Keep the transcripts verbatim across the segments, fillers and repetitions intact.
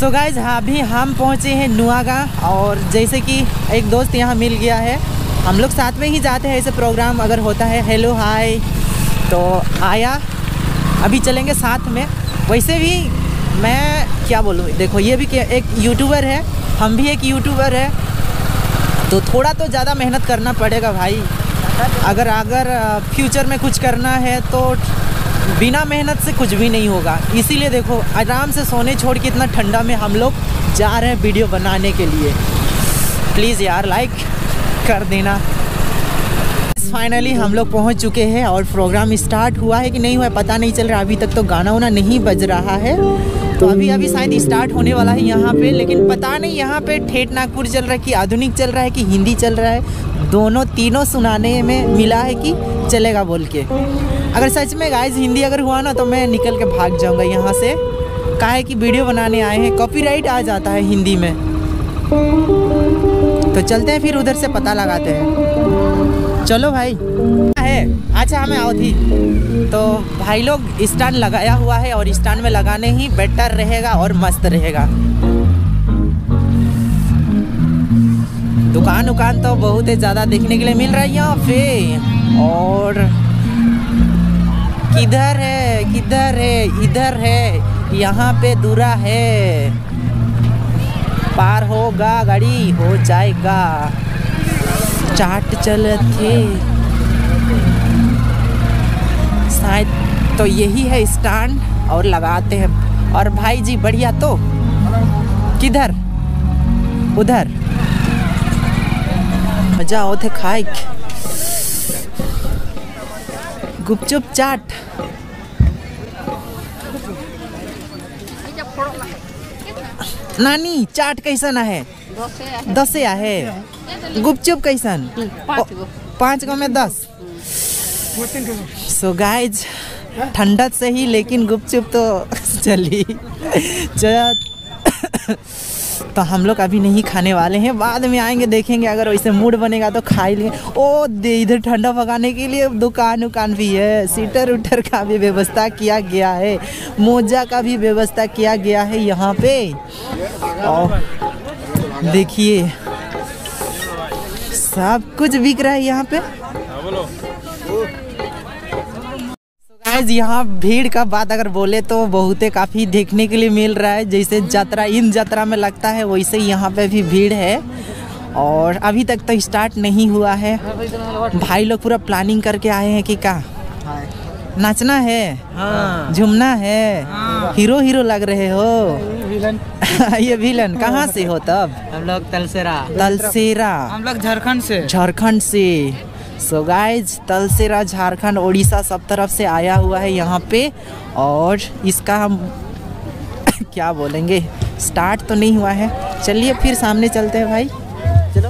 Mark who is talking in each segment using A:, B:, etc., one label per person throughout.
A: So guys अभी हम पहुँचे हैं नुआगांव, और जैसे कि एक दोस्त यहाँ मिल गया है, हम लोग साथ में ही जाते हैं ऐसे प्रोग्राम अगर होता है। हेलो हाय, तो आया, अभी चलेंगे साथ में। वैसे भी मैं क्या बोलूँ, देखो ये भी एक यूट्यूबर है, हम भी एक यूट्यूबर है, तो थोड़ा तो ज़्यादा मेहनत करना पड़ेगा भाई। अगर अगर फ्यूचर में कुछ करना है तो बिना मेहनत से कुछ भी नहीं होगा। इसीलिए देखो आराम से सोने छोड़ के इतना ठंडा में हम लोग जा रहे हैं वीडियो बनाने के लिए। प्लीज़ यार लाइक कर देना। फाइनली हम लोग पहुंच चुके हैं और प्रोग्राम स्टार्ट हुआ है कि नहीं हुआ है पता नहीं चल रहा। अभी तक तो गाना वाना नहीं बज रहा है, तो अभी अभी शायद स्टार्ट होने वाला है यहाँ पे। लेकिन पता नहीं यहाँ पे ठेठ नागपुर चल रहा है कि आधुनिक चल रहा है कि हिंदी चल रहा है, दोनों तीनों सुनाने में मिला है कि चलेगा बोल के। अगर सच में गाइस हिंदी अगर हुआ ना तो मैं निकल के भाग जाऊँगा यहाँ से, काहे कि वीडियो बनाने आए हैं, कॉपीराइट आ जाता है हिंदी में। तो चलते हैं फिर उधर से पता लगाते हैं। चलो भाई है। अच्छा हमें आओ थी, तो भाई लोग स्टैंड लगाया हुआ है और स्टैंड में लगाने ही बेटर रहेगा और मस्त रहेगा। दुकान उकान तो बहुत ही ज़्यादा देखने के लिए मिल रहा है यहाँ पे। और किधर है किधर है इधर है, यहाँ पे दूरा है, पार होगा गाड़ी हो जाएगा। चाट चले थे शायद, तो यही है स्टैंड और लगाते हैं। और भाई जी बढ़िया, तो किधर उधर मजा आओ थे खाए गुपचुप चाट। नानी चाट कैसन है? दस से है। गुपचुप कैसन? पाँच गो में दस। सो गाइज ठंडा से ही, लेकिन गुपचुप तो चली तो हम लोग अभी नहीं खाने वाले हैं, बाद में आएंगे देखेंगे। अगर वैसे मूड बनेगा तो खा ही लेंगे। ओ दे इधर ठंडा भगाने के लिए दुकान उकान भी है, सीटर उटर का भी व्यवस्था किया गया है, मोजा का भी व्यवस्था किया गया है यहाँ पे। और देखिए सब कुछ बिक रहा है यहाँ पे। गाइस यहाँ भीड़ का बात अगर बोले तो बहुते काफ़ी देखने के लिए मिल रहा है। जैसे यात्रा इन यात्रा में लगता है वैसे ही यहाँ पे भी भीड़ है। और अभी तक तो स्टार्ट नहीं हुआ है। भाई लोग पूरा प्लानिंग करके आए हैं कि क्या नाचना है, हाँ। झूमना है, हाँ। हीरो हीरो लग रहे हो। विलन ये विलन कहाँ से हो? तब हम लोग तलसेरा तलसेरा हम लोग झारखंड से झारखंड से सो गाइज तलसेरा झारखंड उड़ीसा सब तरफ से आया हुआ है यहाँ पे। और इसका हम क्या बोलेंगे, स्टार्ट तो नहीं हुआ है। चलिए फिर सामने चलते हैं भाई, चलो।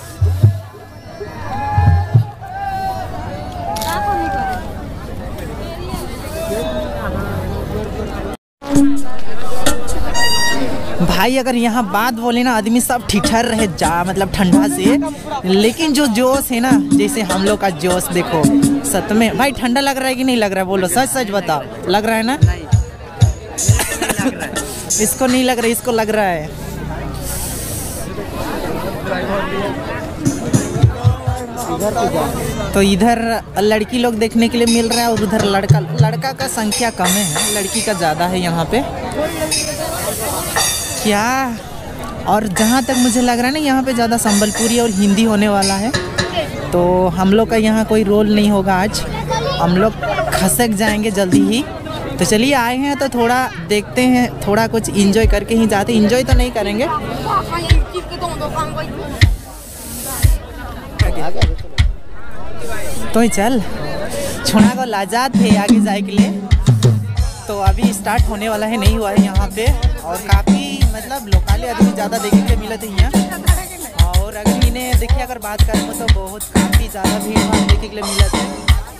A: भाई अगर यहाँ बात बोले ना आदमी सब ठिठर रहे जा, मतलब ठंडा से, लेकिन जो जोश है ना, जैसे हम लोग का जोश देखो सच में। भाई ठंडा लग रहा है कि नहीं लग रहा है? बोलो सच सच बताओ। लग रहा है ना? इसको नहीं लग रहा है, इसको लग रहा है। तो इधर लड़की लोग देखने के लिए मिल रहा है और उधर लड़का लड़का का संख्या कम है, लड़की का ज़्यादा है यहाँ पे क्या। और जहाँ तक मुझे लग रहा है ना यहाँ पे ज़्यादा संबलपुरी और हिंदी होने वाला है, तो हम लोग का यहाँ कोई रोल नहीं होगा आज, हम लोग खसक जाएंगे जल्दी ही। तो चलिए आए हैं तो थोड़ा देखते हैं, थोड़ा कुछ एंजॉय करके ही जाते। एंजॉय तो नहीं करेंगे, तो ही चल छोड़ा को लाजात थे आगे जाए के लिए। तो अभी स्टार्ट होने वाला है, नहीं हुआ है यहाँ पे। और काफ़ी मतलब लोकल आदमी ज़्यादा देखने के लिए मिले थे यहाँ। और अगर इन्हें देखिए अगर बात करें तो बहुत काफ़ी ज़्यादा भीड़ भाड़ देखने के लिए मिले थे।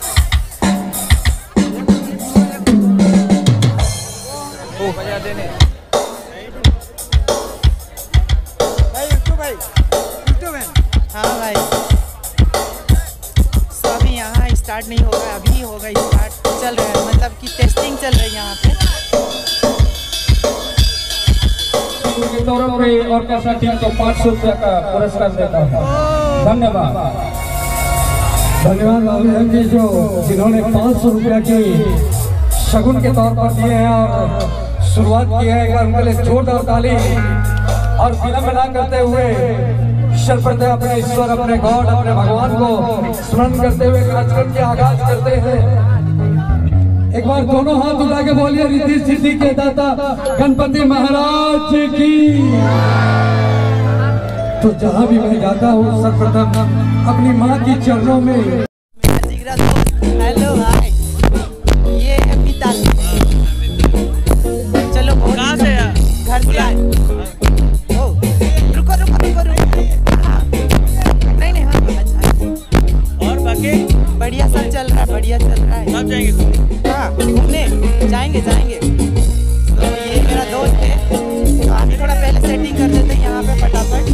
A: हाँ भाई सो अभी यहाँ स्टार्ट नहीं होगा, अभी होगा स्टार्ट। चल रहा है मतलब कि टेस्टिंग चल रही है यहाँ पे।
B: उनके तरफ से ऑर्केस्ट्रा टीम को पाँच सौ रुपया का पुरस्कार देता है। धन्यवाद।
C: धन्यवाद बाबू जी जो जिन्होंने पाँच सौ रुपया की शगुन के तौर पर दिए हैं और शुरुआत की है। एक बार उनके लिए जोरदार ताली और विलंब न करते हुए सर्वप्रथम अपने ईश्वर, अपने गॉड, अपने भगवान को स्मरण करते हुए कार्यक्रम के आगाज करते हैं। एक बार दोनों हाथ उठा के बोलिए रिद्धि सिद्धि के दाता गणपति महाराज की। तो जहाँ भी मैं जाता हूँ सर्वप्रथम अपनी माँ की चरणों में।
A: हेलो हाय, ये है पिता। चलो कहाँ से यार? घर से आए। ओ, रुको रुको रुको रुको। नहीं नहीं हाँ, और बाकी बढ़िया सब चल रहा है, बढ़िया चल रहा है। कब जाएंगे? हाँ घूमने जाएंगे जाएंगे। तो ये मेरा दोस्त है, तो अभी थोड़ा पहले सेटिंग कर देते हैं यहाँ पे फटाफट।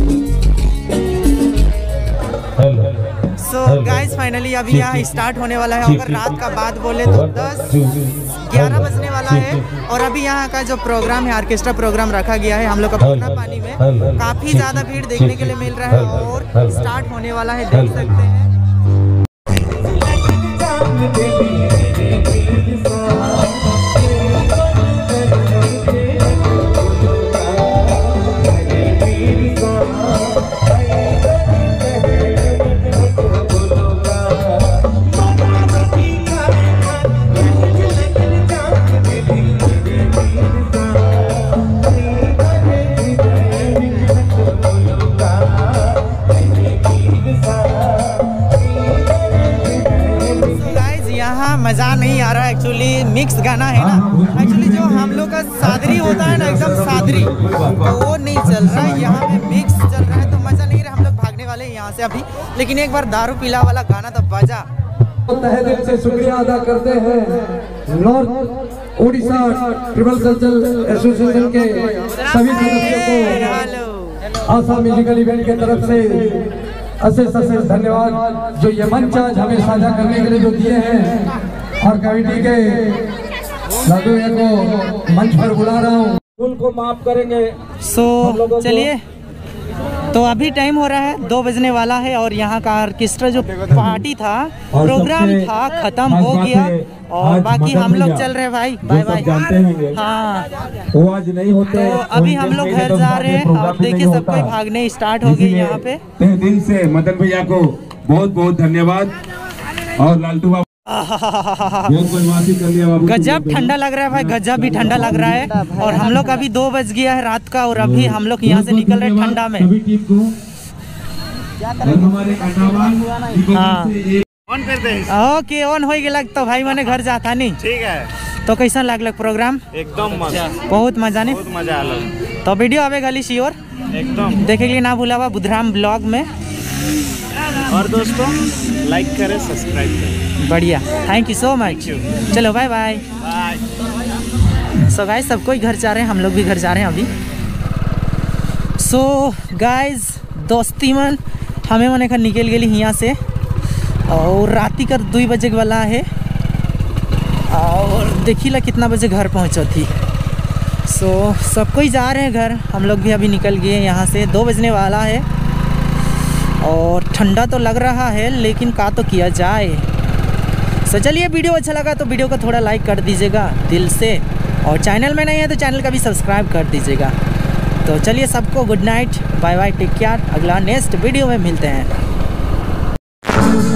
A: सो गाइस फाइनली अभी यहाँ स्टार्ट होने वाला है। अगर रात का बात बोले तो दस ग्यारह बजने वाला है। और अभी यहाँ का जो प्रोग्राम है, ऑर्केस्ट्रा प्रोग्राम रखा गया है हम लोग का पटना पानी में। काफ़ी ज़्यादा भीड़ देखने के लिए मिल रहा है और स्टार्ट होने वाला है, देख सकते हैं। मज़ा नहीं आ रहा है, एक्चुअली मिक्स गाना है ना। एक्चुअली जो हम लोग का सादरी होता है ना, एकदम सादरी, तो वो नहीं चल रहा है। यहाँ पे मिक्स चल रहा है तो मज़ा नहीं रहा। हम लोग भागने वाले हैं यहाँ से अभी, लेकिन एक बार दारू पीला वाला गाना तो बजा।
C: तहे दिल से शुक्रिया अदा करते हैं north Orissa tribal cultural association के सभी सदस्यों को आशा म्यूजिकल इवेंट की तरफ से अशेष अशेष धन्यवाद जो ये मंच आज हमें साझा करने के लिए जो दिए हैं। और कमेटी के लाडू को मंच पर बुला रहा हूँ,
B: भूल को माफ करेंगे।
A: सो चलिए, तो अभी टाइम हो रहा है, दो बजने वाला है और यहाँ का ऑर्केस्ट्रा जो पार्टी था, प्रोग्राम था, खत्म हो गया। और बाकी हम लोग चल रहे भाई, बाय बाय। हाँ
B: वो आज नहीं होते।
A: तो अभी हम लोग घर जा रहे हैं और देखिए सब कोई भागने स्टार्ट हो गए यहाँ पे।
D: दिल से मदन भैया को बहुत बहुत धन्यवाद। और लालटू बाबू
A: गजब ठंडा लग रहा है भाई, गजब भी ठंडा लग रहा है। और हम लोग अभी दो बज गया है रात का और अभी हम लोग यहाँ से निकल रहे हैं ठंडा में। हाँ ओके, ऑन हो गया तो भाई मैंने घर जाता नहीं।
E: ठीक है,
A: तो कैसा लगल प्रोग्राम?
E: एकदम मजा,
A: बहुत मजा नहीं,
E: बहुत मजा आलो।
A: तो वीडियो आवे गली श्योर
E: एकदम
A: देखे के लिए ना भूलावा बुधराम ब्लॉग में।
E: और दोस्तों लाइक करें, सब्सक्राइब करें।
A: बढ़िया, थैंक यू सो मच। चलो बाय बाय। सो गाइस सब कोई घर जा रहे हैं, हम लोग भी घर जा रहे हैं अभी। सो गाइस दोस्ती मन हमें मन एक निकल गई यहाँ से और राती कर दो बजे वाला है। और देखी ला कितना बजे घर पहुँचा थी। सो सब कोई जा रहे हैं घर, हम लोग भी अभी निकल गए यहाँ से। दो बजने वाला है और ठंडा तो लग रहा है लेकिन का तो किया जाए। सो चलिए, वीडियो अच्छा लगा तो वीडियो को थोड़ा लाइक कर दीजिएगा दिल से, और चैनल में नहीं है तो चैनल का भी सब्सक्राइब कर दीजिएगा। तो चलिए सबको good night, bye bye, take care. अगला नेक्स्ट वीडियो में मिलते हैं।